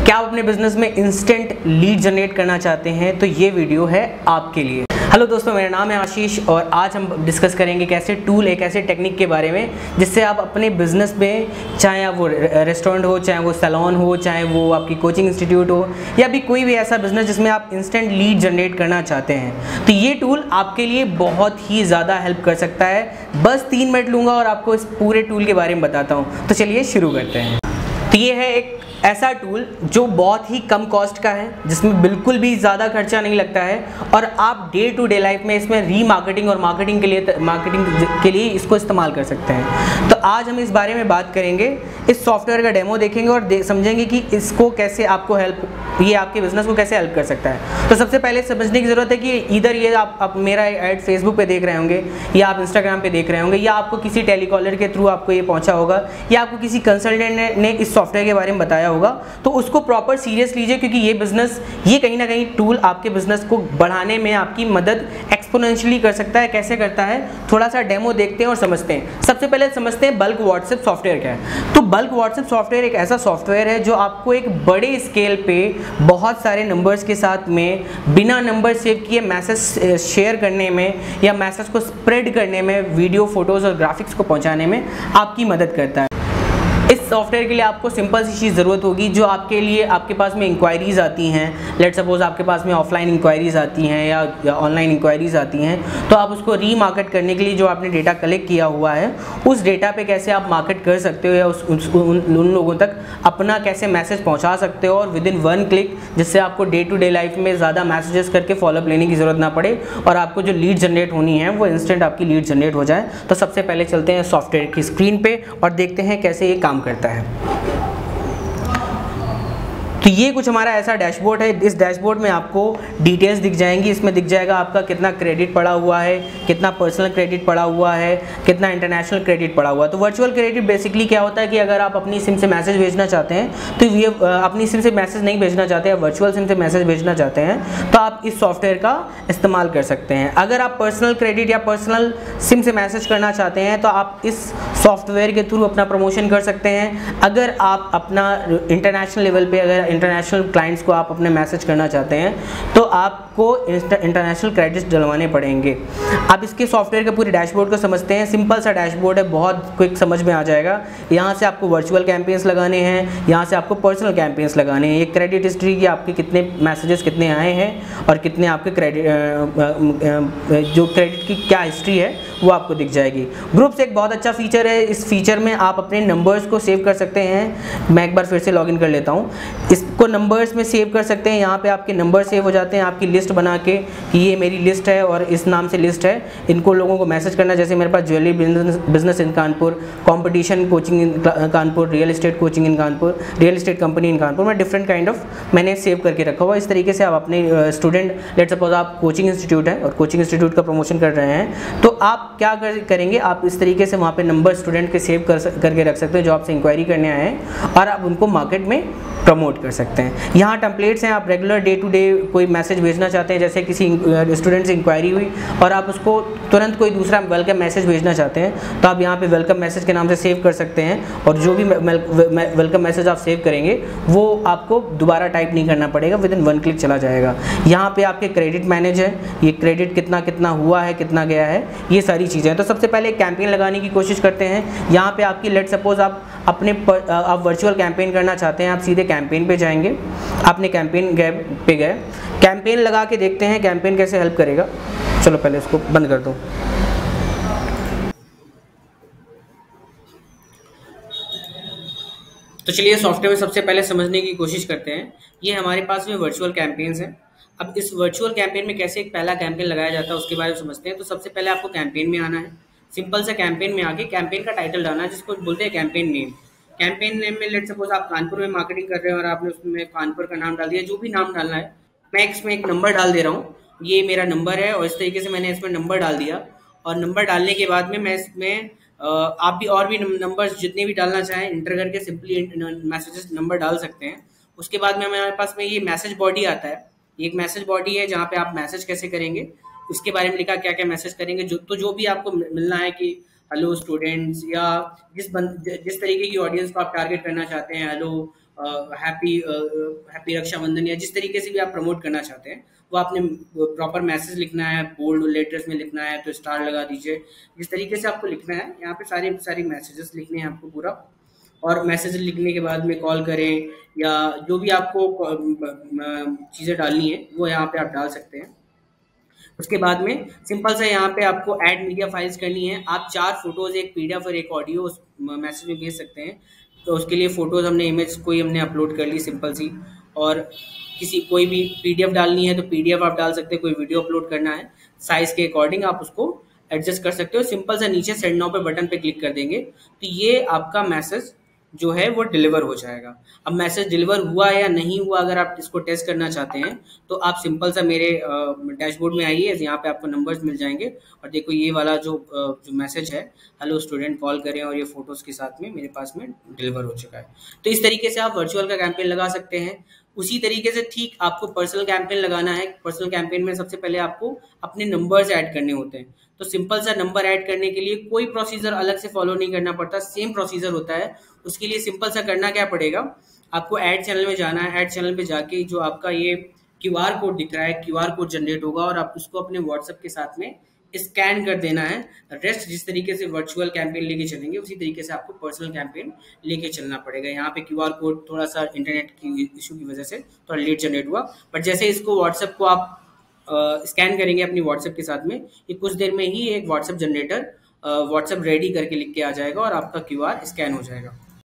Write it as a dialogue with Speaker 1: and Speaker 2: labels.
Speaker 1: क्या आप अपने बिजनेस में इंस्टेंट लीड जनरेट करना चाहते हैं तो ये वीडियो है आपके लिए। हेलो दोस्तों, मेरा नाम है आशीष और आज हम डिस्कस करेंगे कैसे टूल, एक ऐसे टेक्निक के बारे में जिससे आप अपने बिजनेस में, चाहे वो रेस्टोरेंट हो, चाहे वो सैलून हो, चाहे वो आपकी कोचिंग इंस्टीट्यूट हो, या भी कोई भी ऐसा बिजनेस जिसमें आप इंस्टेंट लीड जनरेट करना चाहते हैं, तो ये टूल आपके लिए बहुत ही ज़्यादा हेल्प कर सकता है। बस 3 मिनट लूँगा और आपको इस पूरे टूल के बारे में बताता हूँ। तो चलिए शुरू करते हैं। तो ये है एक ऐसा टूल जो बहुत ही कम कॉस्ट का है, जिसमें बिल्कुल भी ज़्यादा खर्चा नहीं लगता है और आप डे टू डे लाइफ में इसमें रीमार्केटिंग और मार्केटिंग के लिए इसको इस्तेमाल कर सकते हैं। तो आज हम इस बारे में बात करेंगे, इस सॉफ्टवेयर का डेमो देखेंगे और समझेंगे कि इसको कैसे आपको ये आपके बिजनेस को कैसे हेल्प कर सकता है। तो सबसे पहले समझने की ज़रूरत है कि इधर ये आप मेरा ऐड फेसबुक पे देख रहे होंगे, या आप इंस्टाग्राम पे देख रहे होंगे, या आपको किसी टेलीकॉलर के थ्रू आपको ये पहुंचा होगा, या आपको किसी कंसल्टेंट ने इस सॉफ्टवेयर के बारे में बताया होगा। तो उसको प्रॉपर सीरियस लीजिए, क्योंकि ये कहीं ना कहीं टूल आपके बिजनेस को बढ़ाने में आपकी मदद एक्सपोनेंशियली कर सकता है। कैसे करता है, थोड़ा सा डेमो देखते हैं और समझते हैं। सबसे पहले समझते हैं बल्क व्हाट्सएप सॉफ्टवेयर क्या है। तो बल्क व्हाट्सएप सॉफ्टवेयर एक ऐसा सॉफ्टवेयर है जो आपको एक बड़े स्केल पे बहुत सारे नंबर्स के साथ में बिना नंबर सेव किए मैसेज शेयर करने में या मैसेज को स्प्रेड करने में, वीडियो, फोटोज और ग्राफिक्स को पहुंचाने में आपकी मदद करता है। इस सॉफ्टवेयर के लिए आपको सिंपल सी चीज़ ज़रूरत होगी, जो आपके पास में इंक्वायरीज़ आती हैं। लेट सपोज आपके पास में ऑफलाइन इंक्वायरीज़ आती हैं या ऑनलाइन इंक्वायरीज़ आती हैं, तो आप उसको रीमार्केट करने के लिए जो आपने डेटा कलेक्ट किया हुआ है, उस डेटा पे कैसे आप मार्केट कर सकते हो या उन लोगों तक अपना कैसे मैसेज पहुंचा सकते हो और विदिन 1 क्लिक, जिससे आपको डे टू डे लाइफ में ज़्यादा मैसेजेस करके फॉलोअप लेने की ज़रूरत ना पड़े और आपको जो लीड जनरेट होनी है वो इंस्टेंट आपकी लीड जनरेट हो जाए। तो सबसे पहले चलते हैं सॉफ्टवेयर की स्क्रीन पे और देखते हैं कैसे ये काम करता है। तो ये कुछ हमारा ऐसा डैशबोर्ड है। इस डैशबोर्ड में आपको डिटेल्स दिख जाएंगी। इसमें दिख जाएगा आपका कितना क्रेडिट पड़ा हुआ है, कितना पर्सनल क्रेडिट पड़ा हुआ है, कितना इंटरनेशनल क्रेडिट पड़ा हुआ है। तो वर्चुअल क्रेडिट बेसिकली क्या होता है कि अगर आप अपनी सिम से मैसेज भेजना चाहते हैं, तो ये अपनी सिम से मैसेज नहीं भेजना चाहते हैं, वर्चुअल सिम से मैसेज भेजना चाहते हैं, तो आप इस सॉफ्टवेयर का इस्तेमाल कर सकते हैं। अगर आप पर्सनल क्रेडिट या पर्सनल सिम से मैसेज करना चाहते हैं, तो आप इस सॉफ्टवेयर के थ्रू अपना प्रमोशन कर सकते हैं। अगर आप अपना इंटरनेशनल लेवल पे, अगर इंटरनेशनल क्लाइंट्स को आप अपने मैसेज करना चाहते हैं, तो आपको इंटरनेशनल क्रेडिट्स डलवाने पड़ेंगे। आप इसके सॉफ्टवेयर के पूरे डैशबोर्ड को समझते हैं। सिंपल सा डैशबोर्ड है, बहुत क्विक समझ में आ जाएगा। यहाँ से आपको वर्चुअल कैंपेन्स लगाने हैं, यहाँ से आपको पर्सनल कैंपेन्स लगाने हैं। ये क्रेडिट हिस्ट्री की आपके कितने मैसेजेस कितने आए हैं और कितने आपके जो क्रेडिट की क्या हिस्ट्री है वो आपको दिख जाएगी। ग्रुप्स एक बहुत अच्छा फीचर है। इस फीचर में आप अपने नंबर्स को सेव कर सकते हैं। मैं एक बार फिर से लॉगिन कर लेता हूँ। इसको नंबर्स में सेव कर सकते हैं। यहाँ पे आपके नंबर सेव हो जाते हैं, आपकी लिस्ट बना के कि ये मेरी लिस्ट है और इस नाम से लिस्ट है, इनको लोगों को मैसेज करना। जैसे मेरे पास jewellery business in Kanpur, competition coaching in Kanpur, real estate coaching in Kanpur, real estate company in Kanpur, मैं डिफरेंट काइंड ऑफ मैंने सेव करके रखा हुआ। इस तरीके से आप अपने स्टूडेंट, लेट सपोज आप कोचिंग इंस्टीट्यूट है और कोचिंग इंस्टीट्यूट का प्रमोशन कर रहे हैं, तो आप क्या करेंगे, आप इस तरीके से वहाँ पे नंबर स्टूडेंट के सेव करके रख सकते हो जो आपसे इंक्वायरी करने आए हैं, और आप उनको मार्केट में प्रमोट कर सकते हैं। यहाँ टेम्पलेट्स हैं। आप रेगुलर डे टू डे कोई मैसेज भेजना चाहते हैं, जैसे किसी स्टूडेंट से इंक्वायरी हुई और आप उसको तुरंत कोई दूसरा वेलकम मैसेज भेजना चाहते हैं, तो आप यहाँ पे वेलकम मैसेज के नाम से सेव कर सकते हैं, और जो भी वेलकम मैसेज आप सेव करेंगे वो आपको दोबारा टाइप नहीं करना पड़ेगा, विदिन 1 क्लिक चला जाएगा। यहाँ पे आपके क्रेडिट मैनेज है, ये क्रेडिट कितना हुआ है, कितना गया है, ये सारी चीज़ें हैं। तो सबसे पहले एक कैंपेन लगाने की कोशिश करते हैं। यहाँ पे आपकी, लेट सपोज आप वर्चुअल कैंपेन करना चाहते हैं, आप सीधे कैंपेन पे जाएंगे। आपने कैंपेन पे गए, कैंपेन लगा के देखते हैं कैंपेन कैसे हेल्प करेगा। चलो पहले इसको बंद कर दूँ। तो चलिए सॉफ्टवेयर में सबसे पहले समझने की कोशिश करते हैं। ये हमारे पास में वर्चुअल कैंपेन्स हैं। अब इस वर्चुअल कैंपेन में कैसे एक पहला कैंपेन लगाया जाता है उसके बारे में समझते हैं। तो सबसे पहले आपको कैंपेन में आना है। सिंपल सा कैंपेन में आके कैंपेन का टाइटल डालना है, जिसको बोलते हैं कैंपेन नेम। कैंपेन नेम में लेट सपोज आप कानपुर में मार्केटिंग कर रहे हैं और आपने उसमें कानपुर का नाम डाल दिया, जो भी नाम डालना है। मैं इसमें एक नंबर डाल दे रहा हूँ, ये मेरा नंबर है, और इस तरीके से मैंने इसमें नंबर डाल दिया। और नंबर डालने के बाद में मैं इसमें आप भी और भी नंबर्स जितने भी डालना चाहें इंटर करके सिंपली मैसेजेस नंबर डाल सकते हैं। उसके बाद में हमारे पास में ये मैसेज बॉडी आता है। ये एक मैसेज बॉडी है जहाँ पे आप मैसेज कैसे करेंगे उसके बारे में लिखा, क्या क्या मैसेज करेंगे। जो भी आपको मिलना है कि हेलो स्टूडेंट्स, या जिस तरीके की ऑडियंस को आप टारगेट करना चाहते हैं, हेलो हैप्पी हैप्पी रक्षाबंधन या जिस तरीके से भी आप प्रमोट करना चाहते हैं वो आपने प्रॉपर मैसेज लिखना है, बोल्ड लेटर्स में लिखना है तो स्टार लगा दीजिए। जिस तरीके से आपको लिखना है यहाँ पे सारी मैसेजेस लिखने हैं आपको पूरा, और मैसेज लिखने के बाद में कॉल करें या जो भी आपको चीज़ें डालनी है वो यहाँ पे आप डाल सकते हैं। उसके बाद में सिंपल सा यहाँ पे आपको ऐड मीडिया फाइल्स करनी है। आप 4 फोटोज, एक पीडीएफ और एक ऑडियो उस मैसेज में भेज सकते हैं। तो उसके लिए फोटोज हमने इमेज कोई हमने अपलोड कर ली सिंपल सी, और कोई भी पीडीएफ डालनी है तो पीडीएफ आप डाल सकते हैं, कोई वीडियो अपलोड करना है साइज के अकॉर्डिंग आप उसको एडजस्ट कर सकते हो। सिंपल सा नीचे सेंड नाउ पे बटन पे क्लिक कर देंगे तो ये आपका मैसेज जो है वो डिलीवर हो जाएगा। अब मैसेज डिलीवर हुआ या नहीं हुआ अगर आप इसको टेस्ट करना चाहते हैं तो आप सिंपल सा मेरे डैशबोर्ड में आइए, यहाँ पे आपको नंबर्स मिल जाएंगे और देखो ये वाला जो मैसेज है, हेलो स्टूडेंट कॉल करें, और ये फोटोज के साथ में मेरे पास में डिलीवर हो चुका है। तो इस तरीके से आप वर्चुअल का कैंपेन लगा सकते हैं। उसी तरीके से ठीक आपको पर्सनल कैंपेन लगाना है। पर्सनल कैंपेन में सबसे पहले आपको अपने नंबर्स ऐड करने होते हैं। तो सिंपल सा नंबर ऐड करने के लिए कोई प्रोसीजर अलग से फॉलो नहीं करना पड़ता, सेम प्रोसीजर होता है। उसके लिए सिंपल सा करना क्या पड़ेगा, आपको ऐड चैनल में जाना है। ऐड चैनल पे जाके जो आपका ये क्यूआर कोड दिख रहा है, क्यूआर कोड जनरेट होगा और आप उसको अपने व्हाट्सएप के साथ में स्कैन कर देना है। रेस्ट जिस तरीके से वर्चुअल कैंपेन लेके चलेंगे उसी तरीके से आपको पर्सनल कैंपेन लेके चलना पड़ेगा। यहाँ पे क्यूआर कोड थोड़ा सा इंटरनेट की इशू की वजह से थोड़ा लेट जनरेट हुआ, बट जैसे इसको व्हाट्सएप को आप स्कैन करेंगे अपनी व्हाट्सएप के साथ में, ये कुछ देर में ही एक व्हाट्सएप जनरेटर व्हाट्सएप रेडी करके लिख के आ जाएगा और आपका क्यूआर स्कैन हो जाएगा।